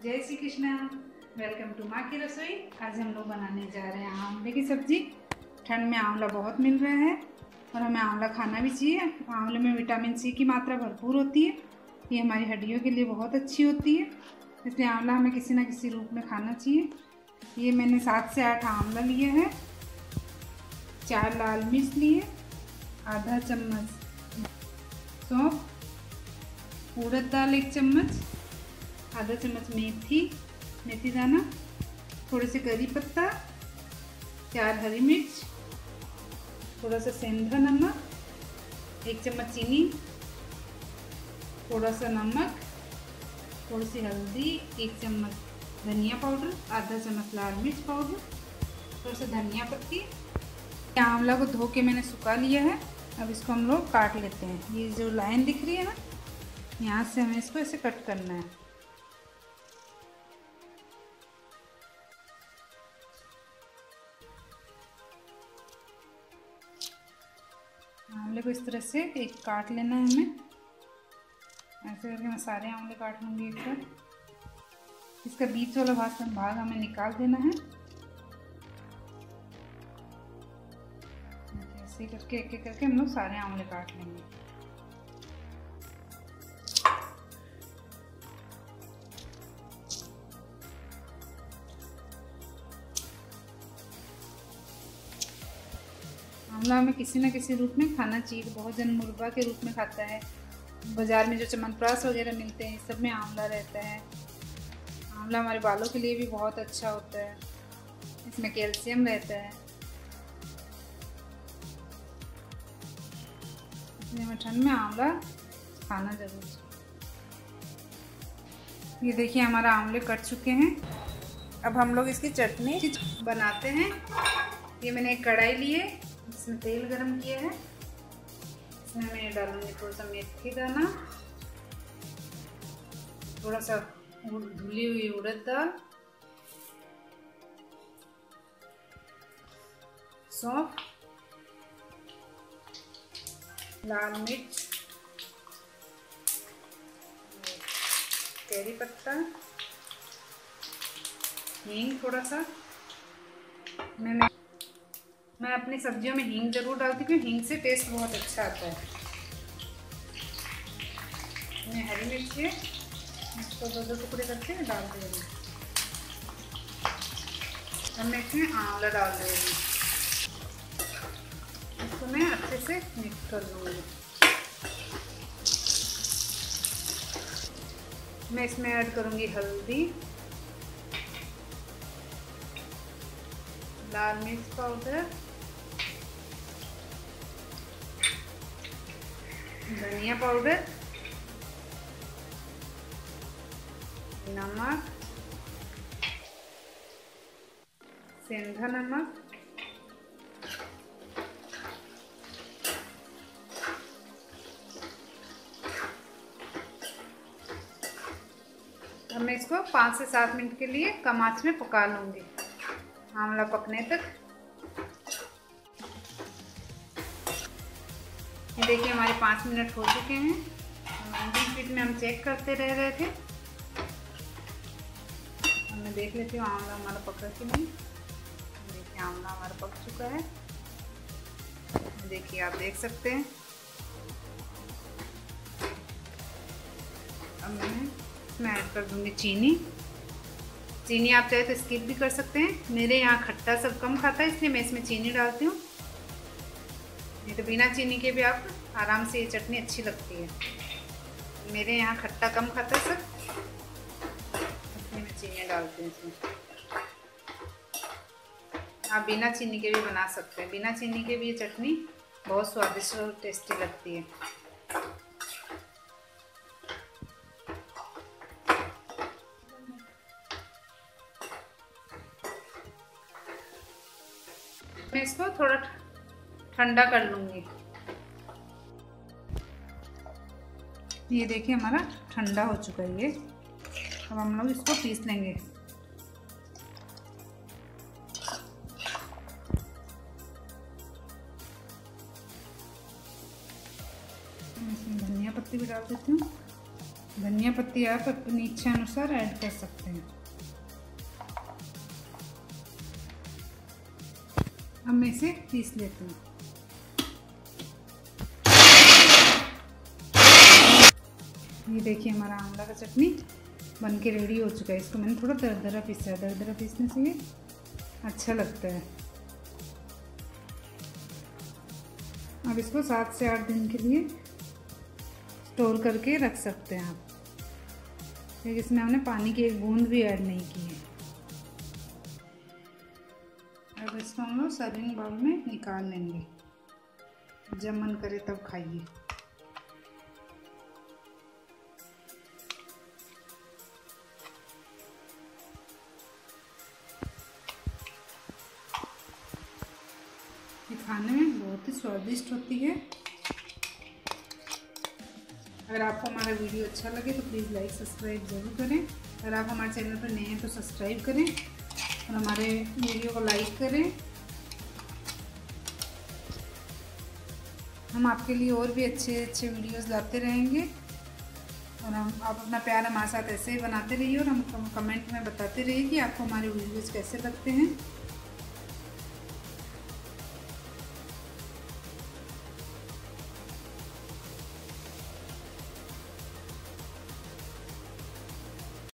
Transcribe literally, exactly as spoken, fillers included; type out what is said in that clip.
जय Shri Krishna. Welcome to माँ की रसोई। आज हम लोग बनाने जा रहे हैं आंवले की सब्जी। ठंड में आंवला बहुत मिल रहा है और हमें आंवला खाना भी चाहिए। आंवले में विटामिन सी की मात्रा भरपूर होती है। ये हमारी हड्डियों के लिए बहुत अच्छी होती है, इसलिए आंवला हमें किसी ना किसी रूप में खाना चाहिए। ये मैंने सात से आठ आंवला लिए हैं, चार लाल मिर्च लिए, आधा चम्मच सौंफ, उड़द दाल एक चम्मच, आधा चम्मच मेथी मेथी दाना, थोड़े से करी पत्ता, चार हरी मिर्च, थोड़ा सा सेंधा नमक, एक चम्मच चीनी, थोड़ा सा नमक, थोड़ी सी हल्दी, एक चम्मच धनिया पाउडर, आधा चम्मच लाल मिर्च पाउडर, थोड़ा सा धनिया पत्ती। आंवला को धो के मैंने सुखा लिया है। अब इसको हम लोग काट लेते हैं। ये जो लाइन दिख रही है ना, यहाँ से हमें इसको ऐसे कट करना है। आंवले को इस तरह से एक काट लेना है हमें। ऐसे करके मैं सारे आंवले काट लूँगी एक बार। इसका बीच वाला भाग भाग हमें निकाल देना है। ऐसे करके एक एक करके हम लोग सारे आंवले काट लेंगे। आंवला हमें किसी न किसी रूप में खाना चाहिए। बहुत जन मुरब्बा के रूप में खाता है। बाज़ार में जो च्यवनप्राश वगैरह मिलते हैं, सब में आंवला रहता है। आंवला हमारे बालों के लिए भी बहुत अच्छा होता है, इसमें कैल्शियम रहता है। इसलिए हमें ठंड में आंवला खाना जरूर चाहिए। ये देखिए हमारा आंवले कट चुके हैं। अब हम लोग इसकी चटनी बनाते हैं। ये मैंने एक कढ़ाई ली है, इसमें तेल गरम किया है। इसमें मैं डालूंगी थोड़ा सा मेथी दाना, थोड़ा सा धुली हुई उड़द दाल, सौंफ, लाल मिर्च, करी पत्ता, हींग थोड़ा सा। मैं मैं अपनी सब्जियों में हींग जरूर डालती हूँ, हींग से टेस्ट बहुत अच्छा आता है। मैं हरी मिर्च है, इसको दो दो टुकड़े करके डाल दूँगी। अब मैं इसमें आंवला डाल दूँगी। इसको मैं अच्छे से मिक्स कर लूँगी। मैं इसमें ऐड करूँगी हल्दी, लाल मिर्च पाउडर, धनिया पाउडर, नमक, सेंधा नमक, अब मैं इसको पाँच से सात मिनट के लिए कम आंच में पका लूँगी, आंवला पकने तक। ये देखिए हमारे पाँच मिनट हो चुके हैं। बीच बीच में हम चेक करते रह रहे थे। मैं देख लेती हूँ आंवला हमारा पका कि नहीं। देखिए आंवला हमारा पक चुका है। देखिए आप देख सकते हैं। अब मैं इसमें ऐड कर दूँगी चीनी। चीनी आप चाहे तो स्किप भी कर सकते हैं। मेरे यहाँ खट्टा सब कम खाता है, इसलिए मैं इसमें चीनी डालती हूँ। नहीं तो बिना चीनी के भी आप आराम से ये चटनी अच्छी लगती है। मेरे यहाँ खट्टा कम खाता है सब, इसलिए मैं चीनी डालती हूँ इसमें। आप बिना चीनी के भी बना सकते हैं। बिना चीनी के भी ये चटनी बहुत स्वादिष्ट और टेस्टी लगती है। मैं इसको थोड़ा ठंडा कर लूँगी। ये देखिए हमारा ठंडा हो चुका है ये। अब हम लोग इसको पीस लेंगे। इसमें धनिया पत्ती भी डाल देती हूँ। धनिया पत्ती आप अपनी इच्छा अनुसार ऐड कर सकते हैं। अब मैं इसे पीस लेती हूँ। ये देखिए हमारा आंवला का चटनी बन के रेडी हो चुका है। इसको मैंने थोड़ा दरदरा पीसा है। दरदरा पीसने से ये अच्छा लगता है। अब इसको सात से आठ दिन के लिए स्टोर करके रख सकते हैं आप। लेकिन इसमें हमने पानी की एक बूंद भी ऐड नहीं की है। अब इसको हम लोग सर्विंग बाउल में निकाल लेंगे। जब मन करे तब खाइए। ये खाने में बहुत ही स्वादिष्ट होती है। अगर आपको हमारा वीडियो अच्छा लगे तो प्लीज़ लाइक सब्सक्राइब ज़रूर करें। अगर आप हमारे चैनल पर नए हैं तो सब्सक्राइब करें और हमारे वीडियो को लाइक करें। हम आपके लिए और भी अच्छे अच्छे वीडियोस लाते रहेंगे और हम आप अपना प्यार हमारे साथ ऐसे ही बनाते रहिए और हम कमेंट में बताते रहिए कि आपको हमारे वीडियोस कैसे लगते हैं।